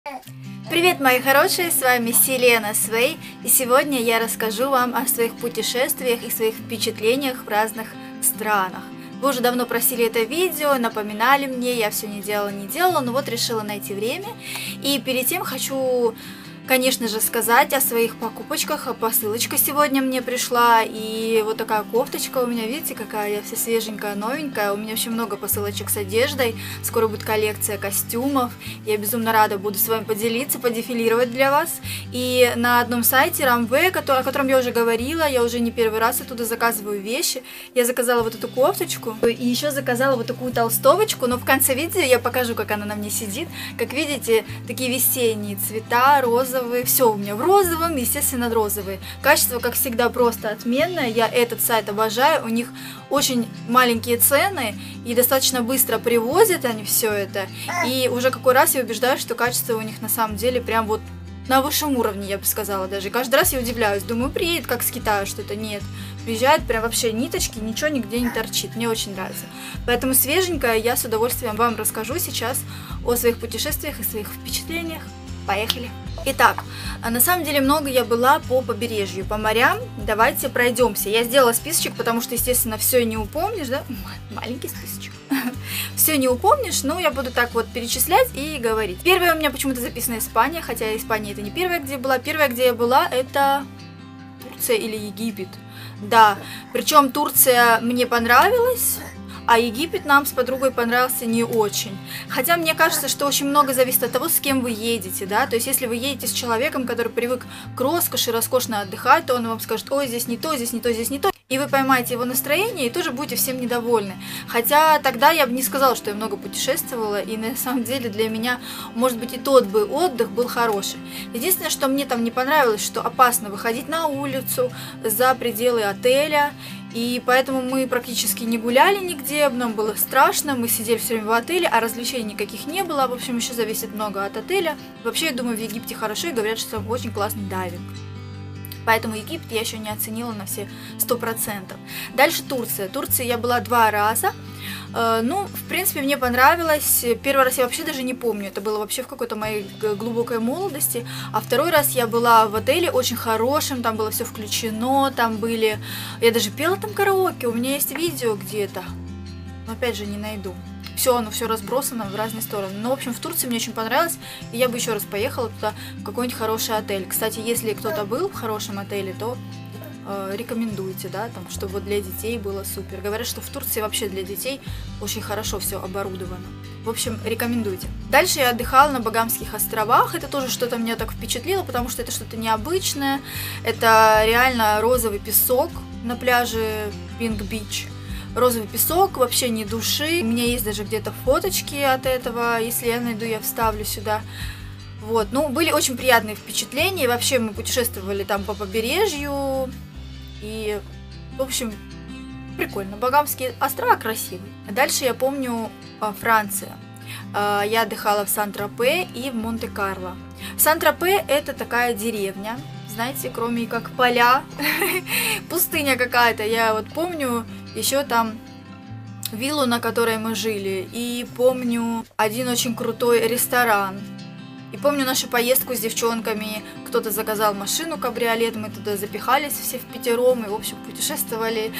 Привет, мои хорошие, с вами Селена Свей, и сегодня я расскажу вам о своих путешествиях и своих впечатлениях в разных странах. Вы уже давно просили это видео, напоминали мне, я все не делала, но вот решила найти время. И перед тем хочу, конечно же, сказать о своих покупочках. Посылочка сегодня мне пришла, и вот такая кофточка у меня, видите, какая я вся свеженькая, новенькая. У меня вообще много посылочек с одеждой, скоро будет коллекция костюмов. Я безумно рада буду с вами поделиться, подефилировать для вас. И на одном сайте Рамве, о котором я уже говорила, я уже не первый раз оттуда заказываю вещи. Я заказала вот эту кофточку и еще заказала вот такую толстовочку, но в конце видео я покажу, как она на мне сидит. Как видите, такие весенние цвета, розовые, все у меня в розовом, естественно, розовые. Качество, как всегда, просто отменное. Я этот сайт обожаю, у них очень маленькие цены и достаточно быстро привозят они все это. И уже какой раз я убеждаюсь, что качество у них на самом деле прям вот на высшем уровне, я бы сказала даже. И каждый раз я удивляюсь, думаю, приедет как с Китая что-то. Нет, приезжает прям вообще ниточки, ничего нигде не торчит. Мне очень нравится. Поэтому свеженькое я с удовольствием вам расскажу сейчас о своих путешествиях и своих впечатлениях. Поехали! Итак, на самом деле много я была по побережью, по морям. Давайте пройдемся. Я сделала списочек, потому что, естественно, все не упомнишь, да? Маленький списочек. Все не упомнишь, но я буду так вот перечислять и говорить. Первая у меня почему-то записана Испания, хотя Испания это не первая, где я была. Первая, где я была, это Турция или Египет. Да, причем Турция мне понравилась, а Египет нам с подругой понравился не очень. Хотя мне кажется, что очень много зависит от того, с кем вы едете, да. То есть, если вы едете с человеком, который привык к роскоши, роскошно отдыхать, то он вам скажет: ой, здесь не то, здесь не то, здесь не то. И вы поймаете его настроение и тоже будете всем недовольны. Хотя тогда я бы не сказала, что я много путешествовала, и на самом деле для меня, может быть, и тот бы отдых был хороший. Единственное, что мне там не понравилось, что опасно выходить на улицу, за пределы отеля. И поэтому мы практически не гуляли нигде, нам было страшно, мы сидели все время в отеле, а развлечений никаких не было. В общем, еще зависит много от отеля. Вообще, я думаю, в Египте хорошо, и говорят, что там очень классный дайвинг. Поэтому Египет я еще не оценила на все 100%. Дальше Турция. Турции я была 2 раза. Ну, в принципе, мне понравилось. Первый раз я вообще даже не помню. Это было вообще в какой-то моей глубокой молодости. А второй раз я была в отеле очень хорошем. Там было все включено. Там были... Я даже пела там караоке. У меня есть видео где-то. Но опять же не найду. Все, оно все разбросано в разные стороны. Но, в общем, в Турции мне очень понравилось, и я бы еще раз поехала туда, в какой-нибудь хороший отель. Кстати, если кто-то был в хорошем отеле, то рекомендуйте, да, там, чтобы вот для детей было супер. Говорят, что в Турции вообще для детей очень хорошо все оборудовано. В общем, рекомендуйте. Дальше я отдыхала на Багамских островах. Это тоже что-то меня так впечатлило, потому что это что-то необычное. Это реально розовый песок на пляже Пинг-Бич. Розовый песок, вообще ни души. У меня есть даже где-то фоточки от этого. Если я найду, я вставлю сюда. Вот, ну, были очень приятные впечатления. Вообще мы путешествовали там по побережью. И, в общем, прикольно. Багамские острова красивые. Дальше я помню Франция. Я отдыхала в Сан-Тропе и в Монте-Карло. Сан-Тропе это такая деревня. Знаете, кроме как поля, пустыня какая-то. Я вот помню еще там виллу, на которой мы жили. И помню один очень крутой ресторан. И помню нашу поездку с девчонками. Кто-то заказал машину, кабриолет. Мы туда запихались все впятером. И, в общем, путешествовали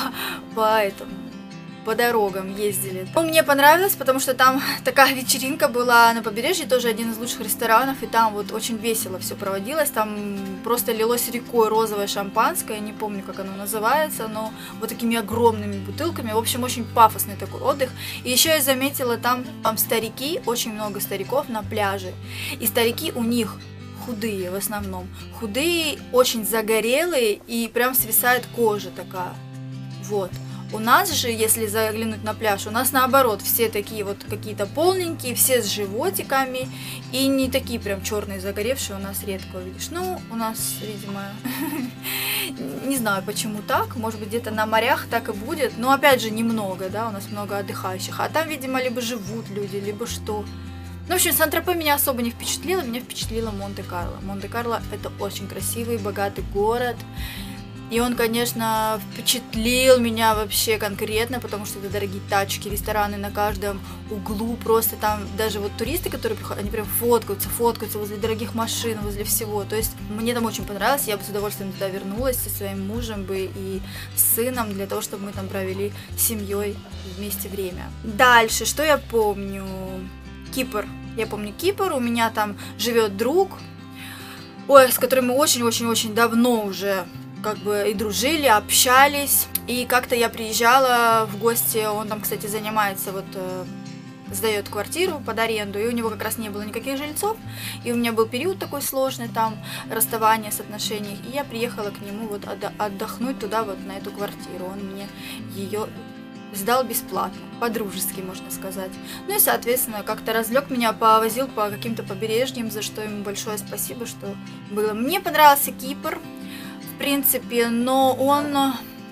по дорогам ездили. Ну, мне понравилось, потому что там такая вечеринка была на побережье, тоже один из лучших ресторанов, и там вот очень весело все проводилось, там просто лилось рекой розовое шампанское, не помню, как оно называется, но вот такими огромными бутылками, в общем, очень пафосный такой отдых. И еще я заметила, там старики, очень много стариков на пляже, и старики у них худые в основном, худые, очень загорелые, и прям свисает кожа такая, вот. У нас же, если заглянуть на пляж, у нас наоборот, все такие вот какие-то полненькие, все с животиками, и не такие прям черные загоревшие у нас редко увидишь. Ну, у нас, видимо, не знаю почему так, может быть где-то на морях так и будет, но опять же немного, да, у нас много отдыхающих, а там, видимо, либо живут люди, либо что. Ну, в общем, Сан-Тропе меня особо не впечатлило, меня впечатлило Монте-Карло. Монте-Карло это очень красивый, богатый город. И он, конечно, впечатлил меня вообще конкретно, потому что это дорогие тачки, рестораны на каждом углу, просто там даже вот туристы, которые приходят, они прям фоткаются возле дорогих машин, возле всего. То есть мне там очень понравилось, я бы с удовольствием туда вернулась со своим мужем бы и с сыном, для того, чтобы мы там провели с семьей вместе время. Дальше, что я помню? Кипр. Я помню Кипр, у меня там живет друг, ой, с которым мы очень-очень-очень давно уже как бы и дружили, общались. И как-то я приезжала в гости, он там, кстати, занимается, вот сдает квартиру под аренду, и у него как раз не было никаких жильцов, и у меня был период такой сложный, там, расставание с отношений, и я приехала к нему вот отдохнуть туда, вот на эту квартиру, он мне ее сдал бесплатно, по-дружески, можно сказать. Ну и, соответственно, как-то развлек меня, повозил по каким-то побережьям, за что ему большое спасибо, что было. Мне понравился Кипр, в принципе, но он...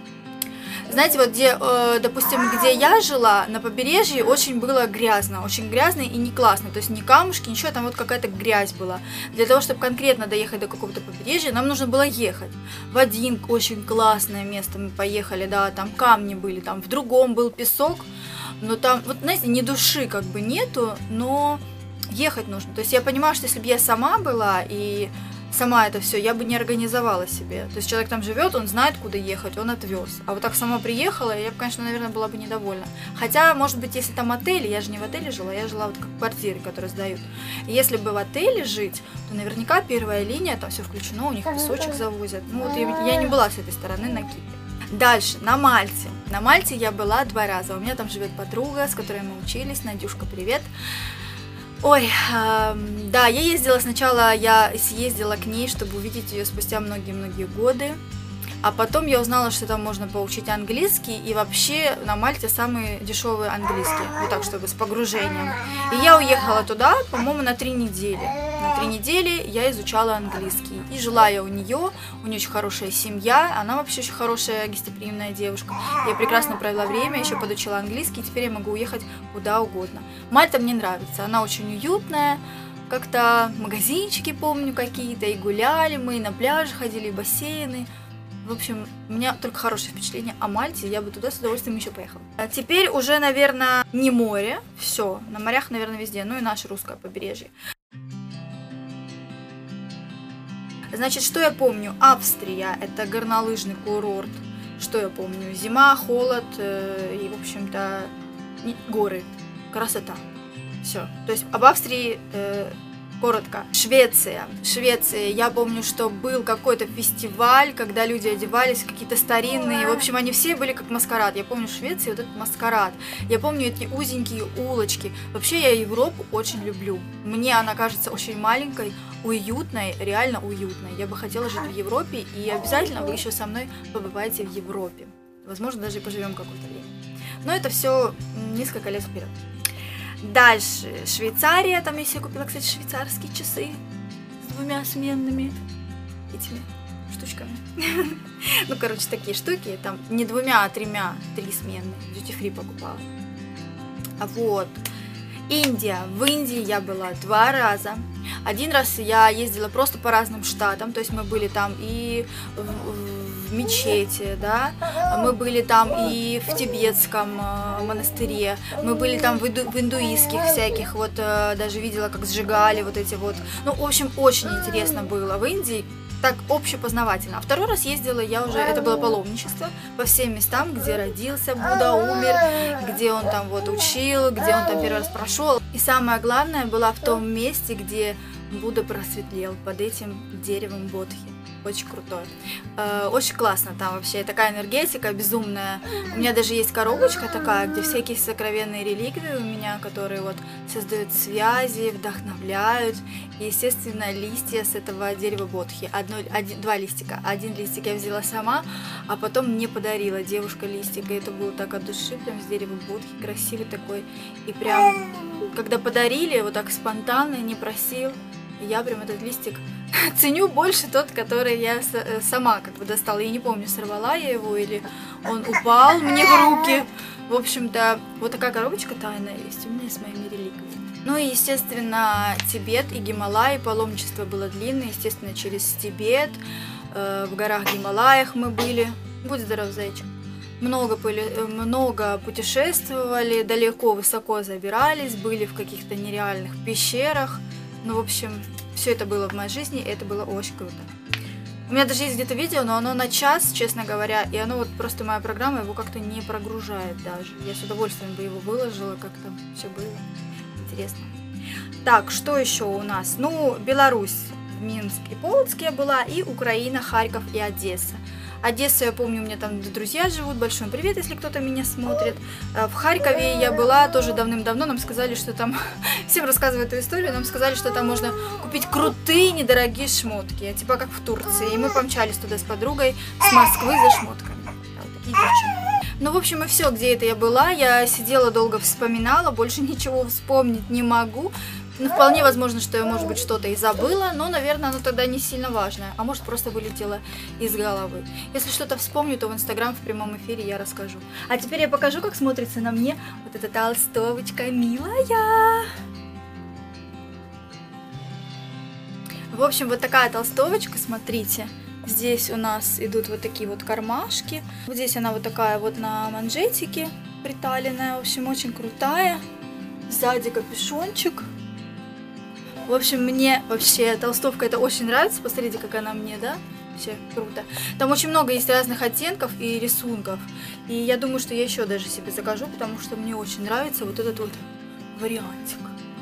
Знаете, вот где, допустим, где я жила, на побережье очень было грязно, очень грязно и не классно, то есть ни камушки, ничего, там вот какая-то грязь была. Для того, чтобы конкретно доехать до какого-то побережья, нам нужно было ехать. В один очень классное место мы поехали, да, там камни были, там в другом был песок, но там, вот, знаете, ни души как бы нету, но ехать нужно. То есть я понимаю, что если бы я сама была и... сама это все, я бы не организовала себе. То есть человек там живет, он знает, куда ехать, он отвез. А вот так сама приехала, я бы, конечно, наверное, была бы недовольна. Хотя, может быть, если там отель, я же не в отеле жила, я жила вот как в квартире, которые сдают. И если бы в отеле жить, то наверняка первая линия, там все включено, у них песочек завозят. Ну вот я не была с этой стороны на Кипре. Дальше, на Мальте. На Мальте я была 2 раза. У меня там живет подруга, с которой мы учились. Надюшка, привет. Ой, да, я ездила сначала, я съездила к ней, чтобы увидеть ее спустя многие-многие годы, а потом я узнала, что там можно поучить английский, и вообще на Мальте самый дешевый английский, вот так, чтобы с погружением. И я уехала туда, по-моему, на 3 недели. На 3 недели я изучала английский, и жила я у нее очень хорошая семья, она вообще очень хорошая, гостеприимная девушка. Я прекрасно провела время, еще подучила английский, и теперь я могу уехать куда угодно. Мальта мне нравится, она очень уютная, как-то магазинчики, помню, какие-то, и гуляли мы, и на пляже ходили, и бассейны. В общем, у меня только хорошее впечатление о Мальте, я бы туда с удовольствием еще поехала. А теперь уже, наверное, не море, все, на морях, наверное, везде, ну и наше русское побережье. Значит, что я помню? Австрия, это горнолыжный курорт. Что я помню? Зима, холод и, в общем-то, горы, красота. Все. То есть об Австрии коротко. Швеция. Я помню, что был какой-то фестиваль, когда люди одевались, какие-то старинные. В общем, они все были как маскарад. Я помню Швецию, вот этот маскарад. Я помню эти узенькие улочки. Вообще, я Европу очень люблю. Мне она кажется очень маленькой, уютной, реально уютной. Я бы хотела жить в Европе, и обязательно вы еще со мной побываете в Европе. Возможно, даже и поживем какое-то время. Но это все несколько лет вперед. Дальше, Швейцария, там я себе купила, кстати, швейцарские часы с 2 сменными этими штучками. Ну, короче, такие штуки, там не 2, а 3 сменные, duty free покупала. Вот, Индия, в Индии я была 2 раза. 1 раз я ездила просто по разным штатам, то есть мы были там и в мечети, да, мы были там и в тибетском монастыре, мы были там в индуистских всяких, вот даже видела, как сжигали вот эти вот, ну, в общем, очень интересно было в Индии, так общепознавательно. А 2 раз ездила я уже, это было паломничество, по всем местам, где родился Будда, умер, где он там вот учил, где он там 1 раз прошел. И самое главное, была в том месте, где Будда просветлел, под этим деревом Бодхи. Очень крутой. Очень классно там вообще, такая энергетика безумная. У меня даже есть коробочка такая, где всякие сокровенные реликвии у меня, которые вот создают связи, вдохновляют. И, естественно, листья с этого дерева Бодхи. 2 листика. 1 листик я взяла сама, а потом мне подарила девушка листик. И это было так от души, прям с дерева Бодхи, красивый такой. И прям, когда подарили, вот так спонтанно, не просил, я прям этот листик ценю больше тот, который я сама как бы достала. Я не помню, сорвала я его или он упал мне в руки. В общем-то, вот такая коробочка тайная есть у меня с моими реликвиями. Ну и, естественно, Тибет и Гималаи, паломничество было длинное, естественно, через Тибет, в горах Гималаях мы были. Будь здоров, зайчик. Много путешествовали, далеко, высоко забирались, были в каких-то нереальных пещерах. Ну, в общем, все это было в моей жизни, и это было очень круто. У меня даже есть где-то видео, но оно на час, честно говоря, и оно вот просто моя программа его как-то не прогружает даже. Я с удовольствием бы его выложила, как там все было интересно. Так, что еще у нас? Ну, Беларусь, Минск и Полоцк я была, и Украина, Харьков и Одесса. Одессу, я помню, у меня там друзья живут, большой привет, если кто-то меня смотрит. В Харькове я была тоже давным-давно, нам сказали, что там, всем рассказываю эту историю, нам сказали, что там можно купить крутые, недорогие шмотки, типа как в Турции. И мы помчались туда с подругой с Москвы за шмотками. Вот такие девчонки. Ну, в общем, и все, где это я была, я сидела долго вспоминала, больше ничего вспомнить не могу. Ну, вполне возможно, что я, может быть, что-то и забыла, но, наверное, оно тогда не сильно важное, а может, просто вылетело из головы. Если что-то вспомню, то в Инстаграм в прямом эфире я расскажу. А теперь я покажу, как смотрится на мне вот эта толстовочка милая. В общем, вот такая толстовочка, смотрите. Здесь у нас идут вот такие вот кармашки. Вот здесь она вот такая вот на манжетике приталенная. В общем, очень крутая. Сзади капюшончик. В общем, мне вообще толстовка это очень нравится. Посмотрите, как она мне, да? Вообще круто. Там очень много есть разных оттенков и рисунков. И я думаю, что я еще даже себе закажу, потому что мне очень нравится вот этот вот вариантик.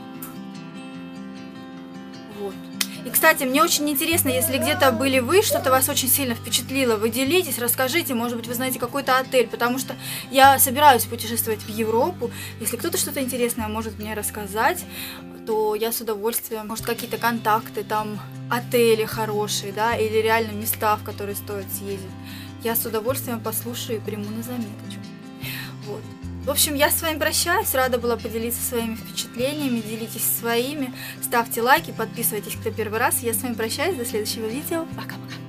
Вот. И, кстати, мне очень интересно, если где-то были вы, что-то вас очень сильно впечатлило, вы делитесь, расскажите, может быть, вы знаете какой-то отель, потому что я собираюсь путешествовать в Европу. Если кто-то что-то интересное может мне рассказать, то я с удовольствием, может, какие-то контакты, там, отели хорошие, да, или реально места, в которые стоит съездить. Я с удовольствием послушаю и приму на заметочку. Вот. В общем, я с вами прощаюсь, рада была поделиться своими впечатлениями, делитесь своими, ставьте лайки, подписывайтесь, кто первый раз. Я с вами прощаюсь, до следующего видео, пока-пока.